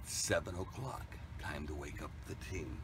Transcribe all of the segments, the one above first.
It's 7 o'clock. Time to wake up the team.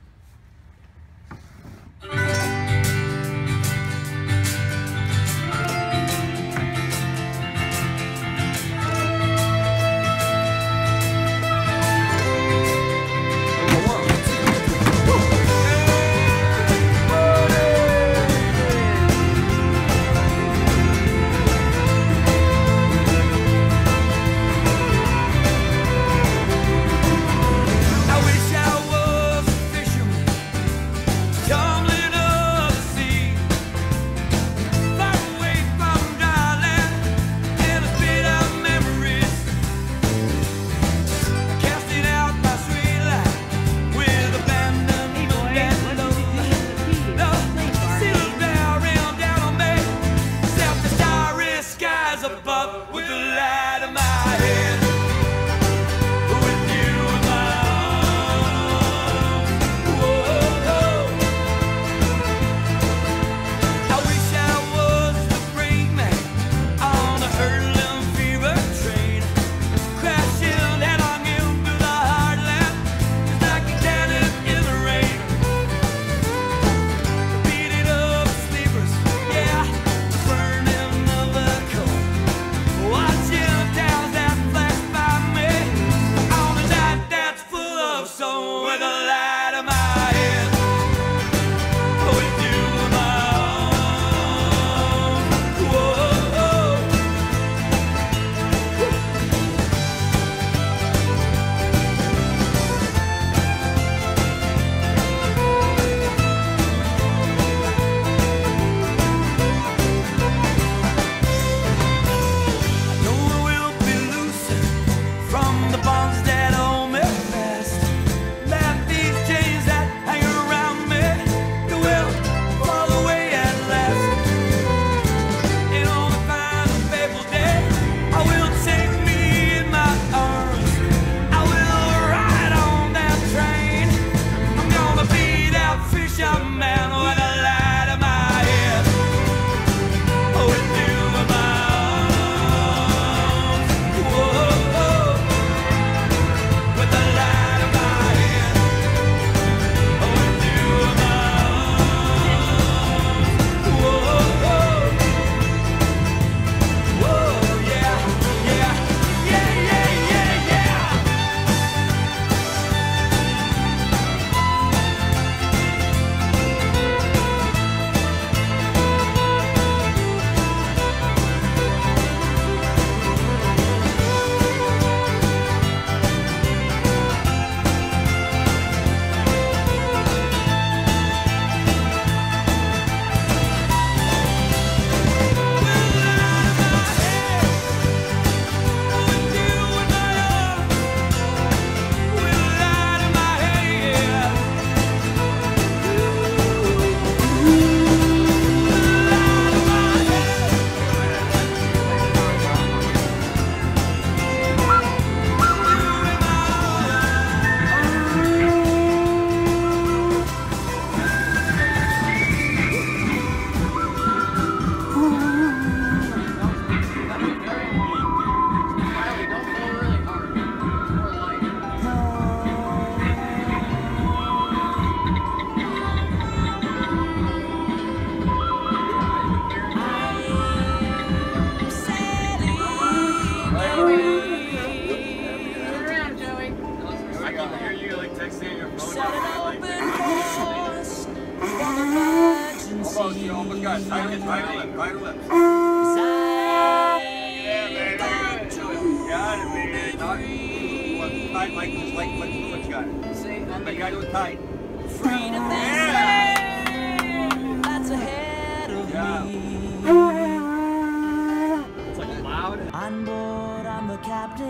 On board, I'm the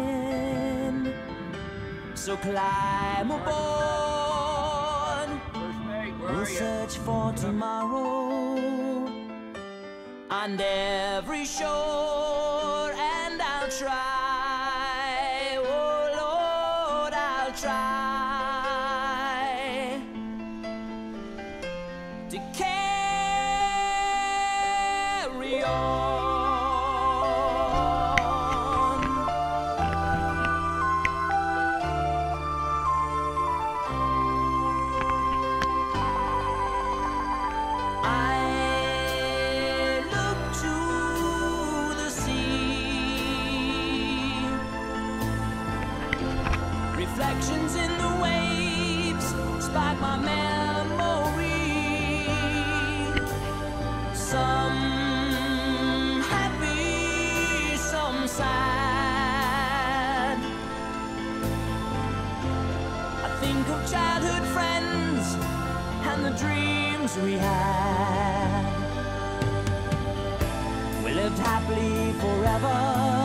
captain, so climb aboard. We'll search for tomorrow on every shore, and I'll try, oh Lord, I'll try to carry on. reflections in the waves spark my memory. Some happy, some sad. I think of childhood friends and the dreams we had. We lived happily forever,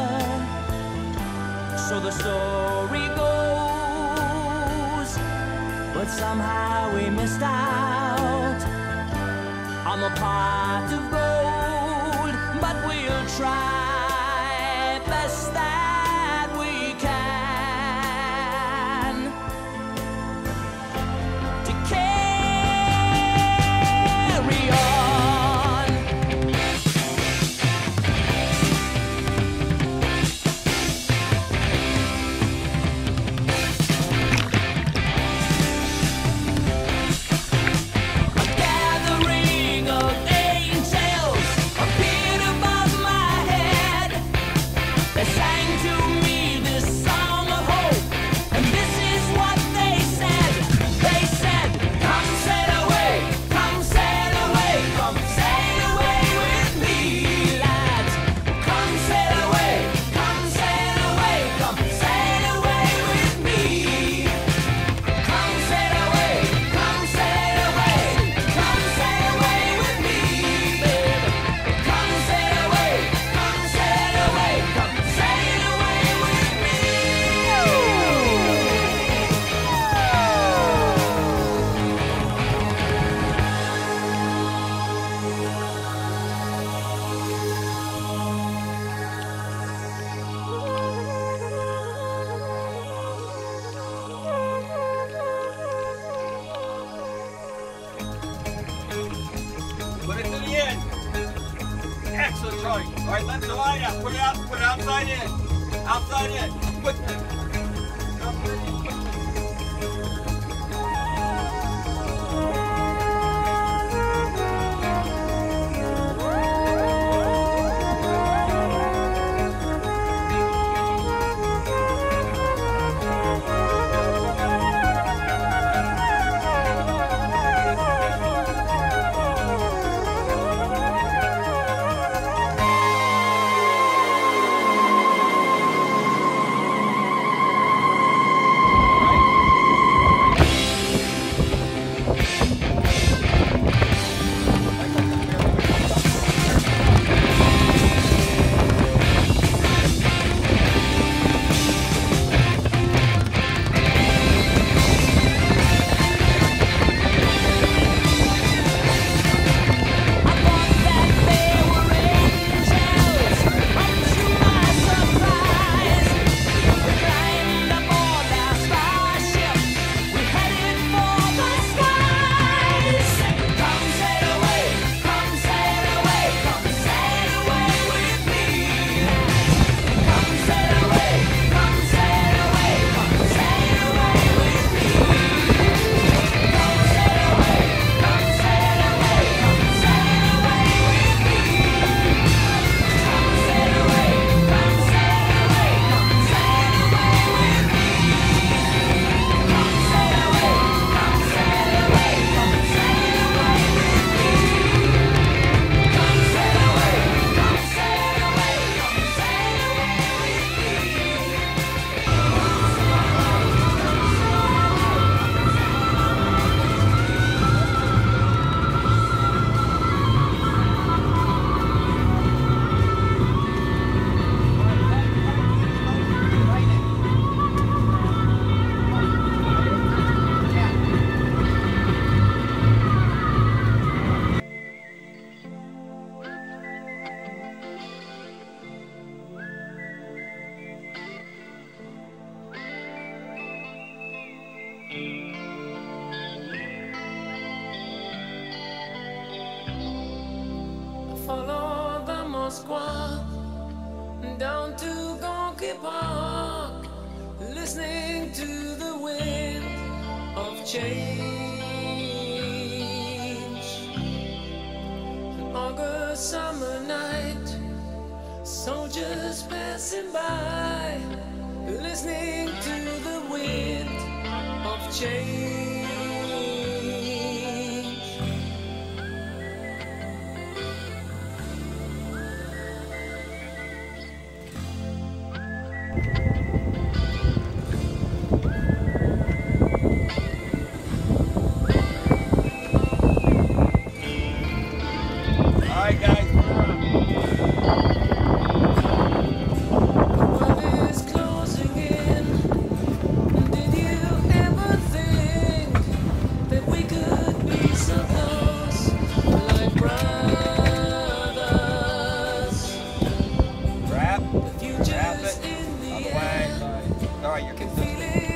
so the story goes. But somehow we missed out on the pot of gold. But we'll try best that we can to carry on. Excellent choice. All right, left to line up. Put it out. Put it outside in. Outside in. Put follow the Moskwa down to Gonky Park, listening to the wind of change. An August summer night, soldiers passing by, listening to the wind change. Alright guys, alright, you're consistent.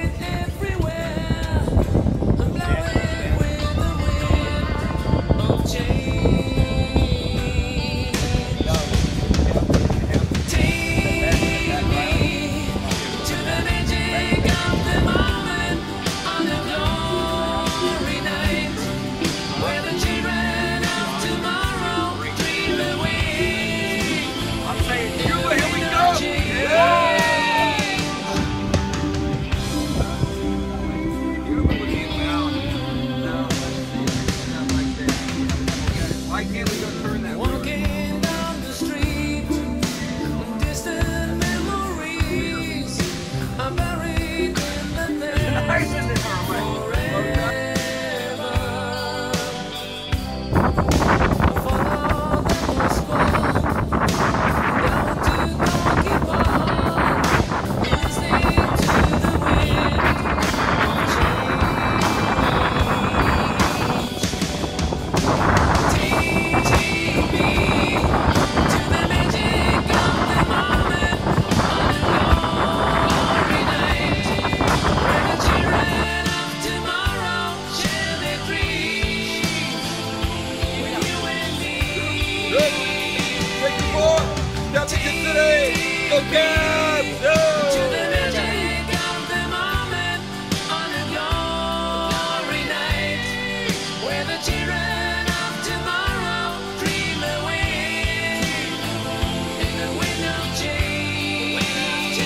Go Cavs! Go! To the magic of the moment on a glory night, where the children of tomorrow dream away in the wind of change.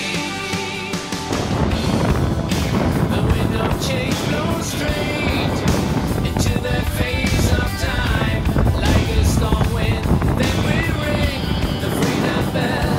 The wind of change blows straight into the face of time, like a storm wind that will ring the freedom bell.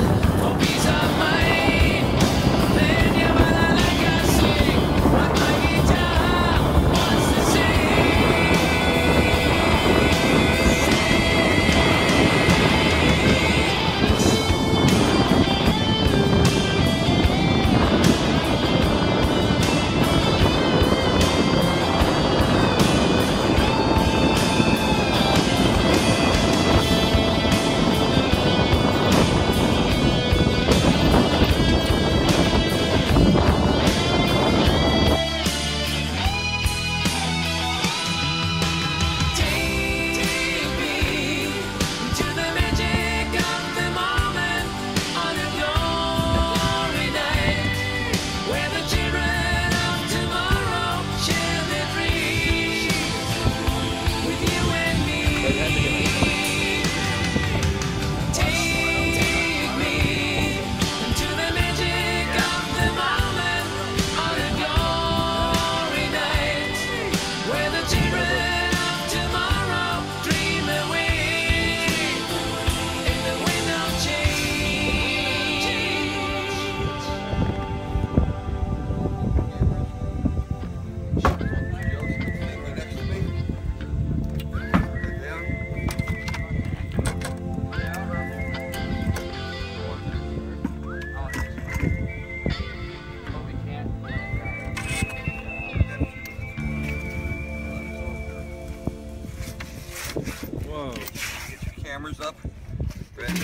Whoa. Get your cameras up. Ready?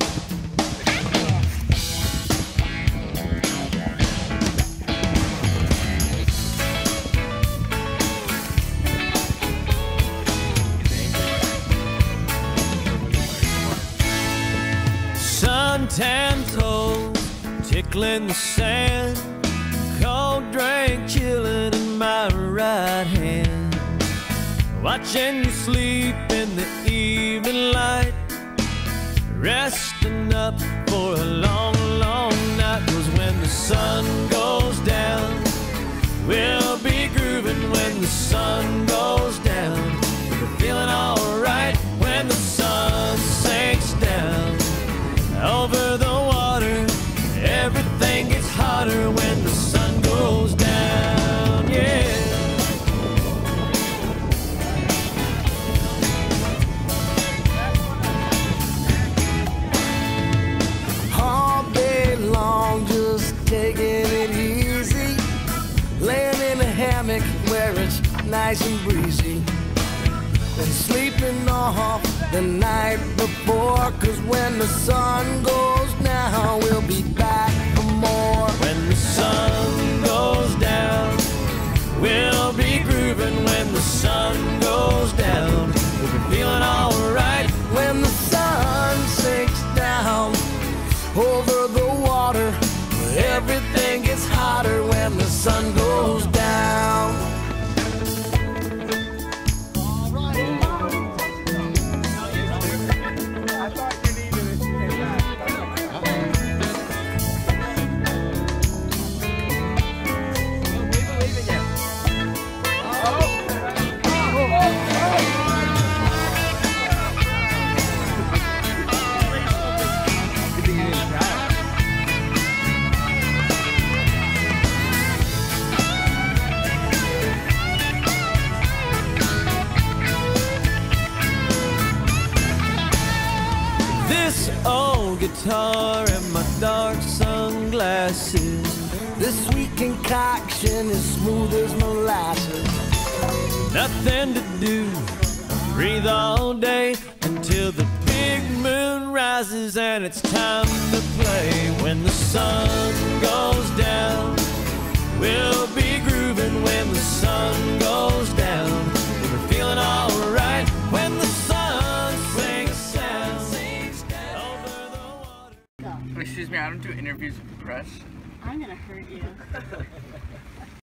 Suntan toes tickling the sand, cold drink chilling in my right hand, watching you sleep in the evening light, resting up for a long, long night. 'Cause when the sun goes down, we'll be grooving sleeping off the night before, 'cause when the sun goes down, we'll be back for more. When the sun goes down, we'll be grooving. When the sun goes down, we'll be feeling alright. When the sun sinks down over the water, everything gets hotter when the sun goes down. This old guitar and my dark sunglasses, This sweet concoction is smooth as molasses. nothing to do, breathe all day until the big moon rises and it's time to play. When the sun goes down, we'll be grooving. When the sun goes down, we'll be feeling alright. When the sun sinks down over the water. Excuse me, I don't do interviews with the press. I'm gonna hurt you.